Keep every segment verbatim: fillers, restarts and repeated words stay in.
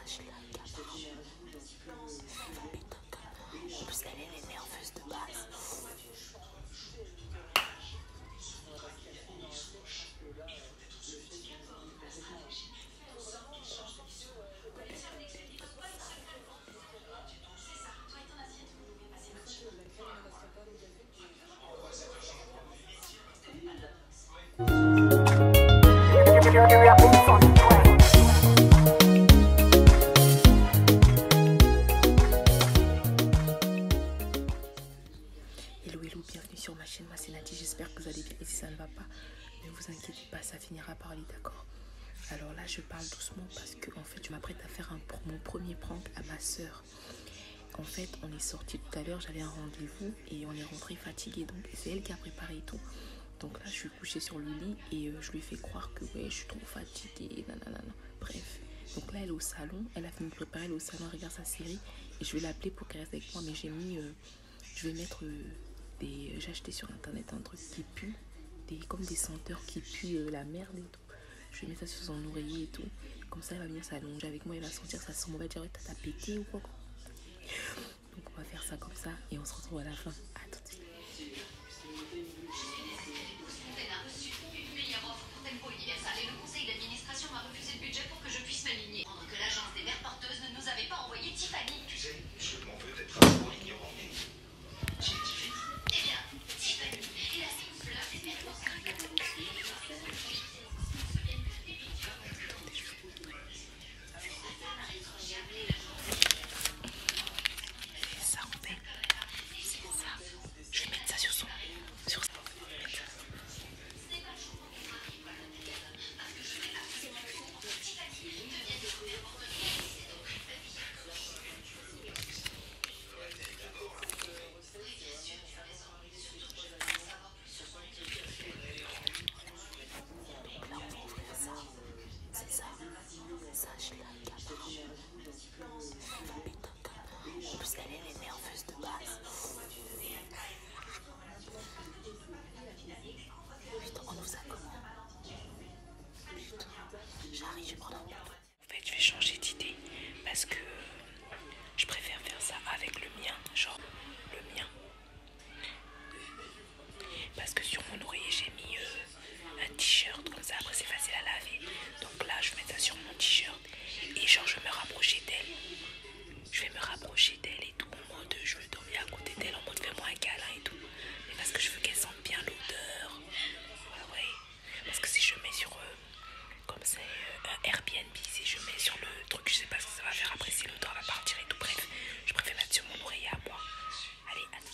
sage là, apparemment. En plus, elle, elle est nerveuse de base. Hello hello, bienvenue sur ma chaîne, moi c'est Nadie, j'espère que vous allez bien et si ça ne va pas, ne vous inquiétez pas, ça finira par aller, d'accord? Alors là je parle doucement parce que en fait je m'apprête à faire un, mon premier prank à ma soeur. En fait on est sorti tout à l'heure, j'avais un rendez-vous et on est rentré fatigué, donc c'est elle qui a préparé tout. Donc là je suis couchée sur le lit et euh, je lui fais croire que ouais je suis trop fatiguée, nanana. Bref, donc là elle est au salon, elle a fini de préparer, elle est au salon, elle regarde sa série et je vais l'appeler pour qu'elle reste avec moi, mais j'ai mis, euh, je vais mettre euh, des, j'ai acheté sur internet un truc qui pue, des, comme des senteurs qui puent euh, la merde et tout. Je vais mettre ça sur son oreiller et tout, comme ça elle va venir s'allonger avec moi, elle va sentir ça sent, on va dire ouais, t'as pété ou quoi. Donc on va faire ça comme ça et on se retrouve à la fin. À tout de suite. En plus, elle, elle est nerveuse de base. Putain, on nous a comment? Putain, j'arrive, je prends un peu. En fait, je vais changer d'idée parce que je préfère faire ça avec le mien, genre le mien. Parce que sur mon oreiller, j'ai mis euh, un t-shirt comme ça, après c'est facile à laver. Donc là, je vais mettre ça sur mon t-shirt et genre je vais me rapprocher d'elle. Je vais me rapprocher d'elle et tout, en mode je veux dormir à côté d'elle, en mode fais-moi un câlin et tout. Mais parce que je veux qu'elle sente bien l'odeur. Ouais, ouais. Parce que si je mets sur, euh, comme c'est euh, un Airbnb, si je mets sur le truc, je sais pas ce que ça va faire après, si l'odeur va partir et tout. Bref, je préfère mettre sur mon oreiller à moi. Allez, à tout.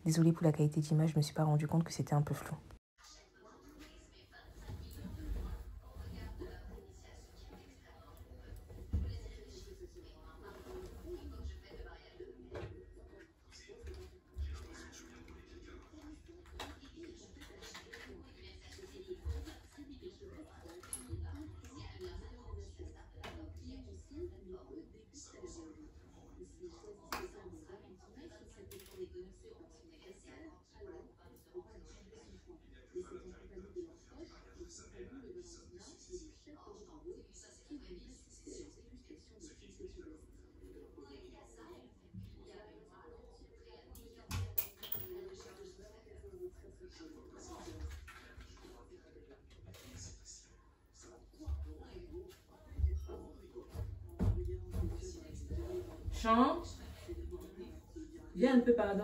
Désolée pour la qualité d'image, je me suis pas rendu compte que c'était un peu flou. Chant, viens un peu, pardon.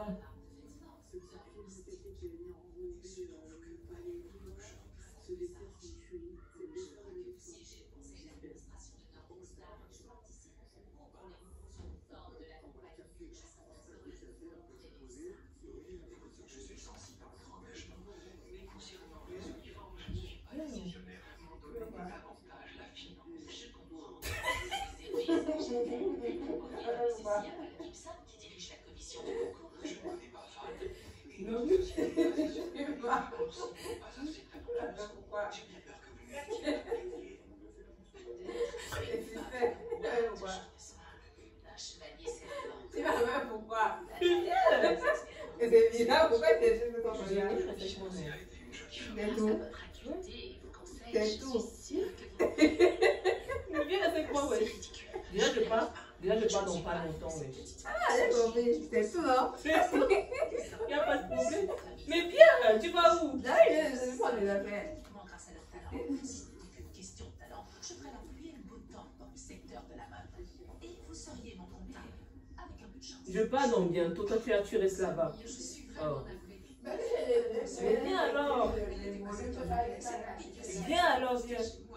Non, je sais pas. Pourquoi? Tu vas voir pourquoi? C'est bizarre, pourquoi tu es juste ton regard? C'est tout. C'est tout. Mais viens avec moi, ouais. Déjà, je pars. Déjà, je pars dans pas longtemps, ouais. Ah, j'ai compris. C'est tout, non? C'est tout. Il n'y a pas de problème. Mais viens, tu vas où? Là, je vais prendre les affaires. Grâce à leur talent, une question de talent, je ferai la pluie et le beau temps dans le secteur de la mode. Et vous seriez mon comptable, avec un peu de chance. Je pars donc bientôt. Toi, tu, tu restes là-bas. Je suis vraiment Oh. navrée. Mais viens alors. Viens alors, viens.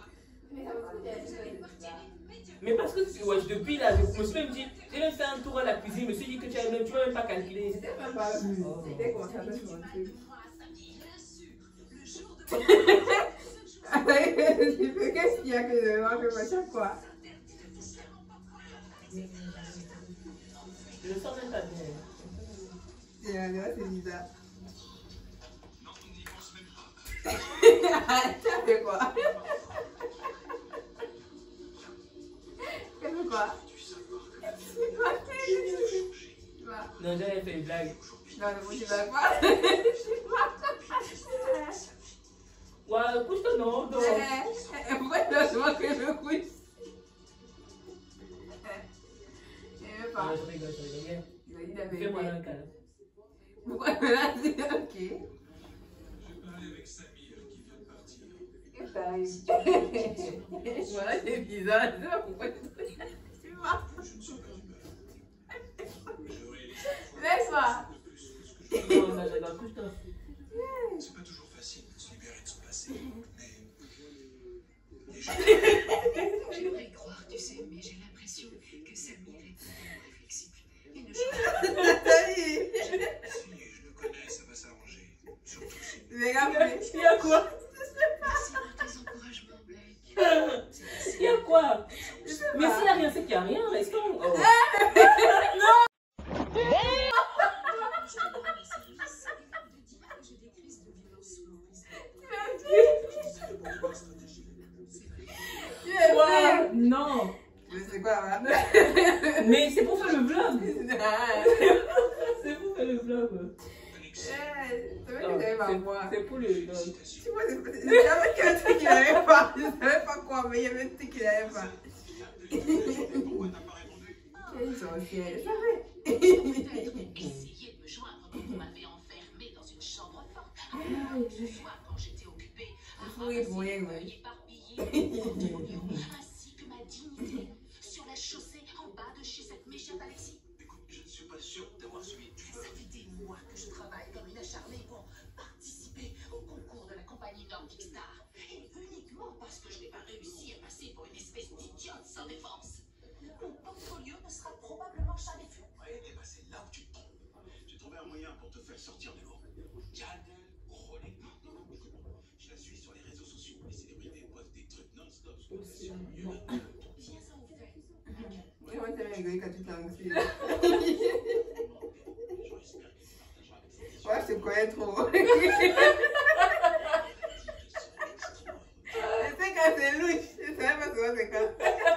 Mais parce que ouais, depuis là, je me suis même dit, j'ai même fait un tour à la cuisine, je me suis dit que tu n'as même, tu même pas calculé. C'était même pas vu. C'était comme ça sur un truc. Qu'est-ce qu'il y a que je manque à chaque fois? Je le sens même pas bien. C'est bizarre. Ça fait quoi? Qu'est-ce que quoi? Non, j'avais fait une blague. Non, mais moi, je blague pas. Ouais, couche-toi, non, non. Pourquoi tu dois souvent que je couche? Je veux pas. Non, je rigole, je rigole. Il a dit la vérité. Fais-moi un câlin. Pourquoi tu m'as dit ok? Je parlais avec Samy qui vient de partir. Qu'est-ce que t'arrives? Voilà, c'est bizarre. Je sais pas pourquoi tu tu vas. Je ne suis pas d'humeur. J'aurais les Laisse-moi. Non, non, je rigole, couche-toi. C'est pas toujours facile de se libérer de son passé, mais déjà. J'aimerais y croire, tu sais, mais j'ai l'impression que Samy est tellement réflexif. Il ne change pas. Salut. Si je le connais, ça va s'arranger. Surtout si. Les gars, Il y a quoi? Merci pour tes encouragements, Blake. Il y a quoi? Mais s'il n'y a rien, c'est qu'il n'y a rien. Restons. Oh. Quoi? Non. Je sais quoi, là? Mais c'est pour faire le vlog. C'est pour faire le vlog. C'est vrai que j'avais ma voix. C'est pour le vlog. Tu vois, il y avait qu'un truc qu'il n'avait pas. Je ne savais pas quoi, mais il y avait un truc qu'il n'avait pas. Pourquoi t'as pas répondu? Ils sont fiers, c'est vrai. Essayez de me joindre quand vous m'avez enfermée dans une chambre forte. Ce soir, quand j'étais occupée à Oui, oui, oui. éparpillée ainsi que ma dignité sur la chaussée en bas de chez cette méchante Alexis. Écoute, je ne suis pas sûr d'avoir suivi. Ça fait des mois que je travaille comme une acharnée pour participer au concours de la compagnie Nordic Star. Et uniquement parce que je n'ai pas réussi à passer pour une espèce d'idiote sans défense. Mon portfolio ne sera probablement jamais vu. Ouais, et bah c'est là où tu te trompes. J'ai trouvé un moyen pour te faire sortir de l'eau. Diane Rollet. Non, non, écoute, je la suis sur les réseaux sociaux. Les célébrités postent des trucs non-stop. Je trouve que c'est mieux. Tiens, ça vous fait. Oui, moi, t'as rigolé quand tu t'es anxieux. Ouais, je te connais trop. Je sais quand c'est louche. Je sais pas souvent c'est quand.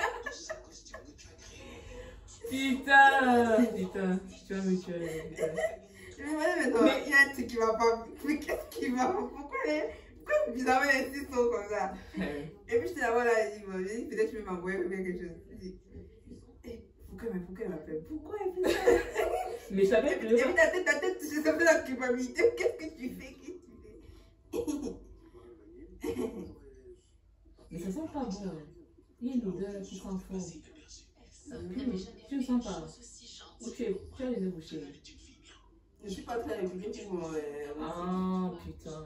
Putain, putain, tu vas me tuer. Putain. Je me demande, mais il y a un truc qui va pas. Mais qu'est-ce qui va pas? Pourquoi les. Pourquoi bizarrement les six sont comme ça? Et puis j'étais là-bas, là, il m'a dit, peut-être que je vais m'envoyer ou bien quelque chose. Je dis, pourquoi elle m'appelle? Pourquoi elle fait ça? Mais je savais Et que. puis ta tête, ta tête, je sais pas la culpabilité. Qu'est-ce que tu fais? Qu'est-ce que tu fais? Mais ça sent pas bon. Il y a une odeur qui sent fort. Tu ne sens pas? Ou tu, tu as les yeux bouchés? Je suis pas très répugnée pour mon. Ah putain.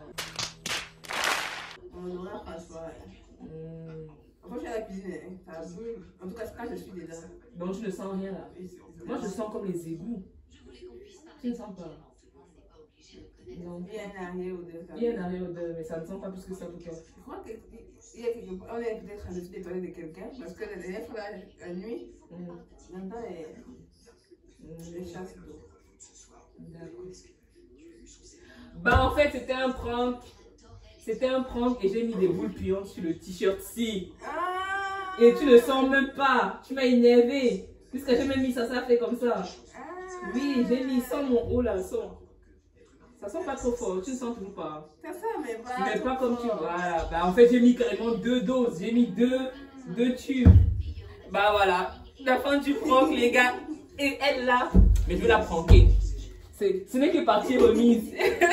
Mon horaire François. Mm. Quand je suis à la cuisine, ça brûle. En tout cas, quand je suis dedans. Donc tu ne sens rien là? Moi je sens comme les égouts. Tu ne sens pas? Non. Il y a un arrière-odeur. Il y a un arrière-odeur, mais ça ne sent pas plus que ça pour toi. Je crois qu'il y a quelque part. On est peut-être en train de parler de quelqu'un. Parce que la dernière fois, la nuit, Mm. j'entends les, Mm. les chasses d'eau. D'accord. Bah en fait c'était un prank. C'était un prank et j'ai mis des boules puantes sur le t-shirt-ci. Ah! Et tu ne sens même pas. Tu m'as énervé. Puisque j'ai même mis ça, ça fait comme ça. Ah! Oui, j'ai mis sans mon haut là, sans. Ça sent pas trop fort, tu ne sens toujours pas. Ça sent, mais pas. Mais pas trop comme tu fort. vois. Bah en fait j'ai mis carrément deux doses. J'ai mis deux, deux tubes. Bah voilà. La fin du prank les gars. Et elle là. Mais je vais la pranker. Ce n'est que partie remise.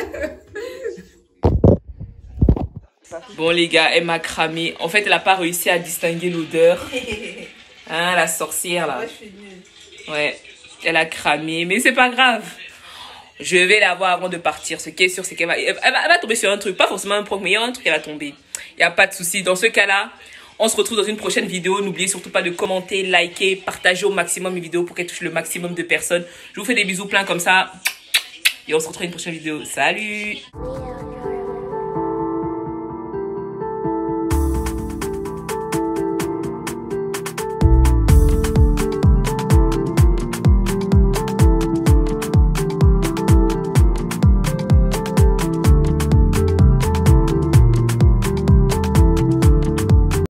Bon les gars, elle m'a cramé. En fait, elle n'a pas réussi à distinguer l'odeur. Hein, la sorcière là. Moi, je suis nulle. Ouais, elle a cramé, mais c'est pas grave. Je vais la voir avant de partir. Ce qui est sûr, c'est qu'elle va, elle va, elle va tomber sur un truc. Pas forcément un prank, mais il y a un truc, elle va tomber. Il n'y a pas de souci. Dans ce cas-là, on se retrouve dans une prochaine vidéo. N'oubliez surtout pas de commenter, liker, partager au maximum mes vidéos pour qu'elles touchent le maximum de personnes. Je vous fais des bisous pleins comme ça. Et on se retrouve dans une prochaine vidéo. Salut!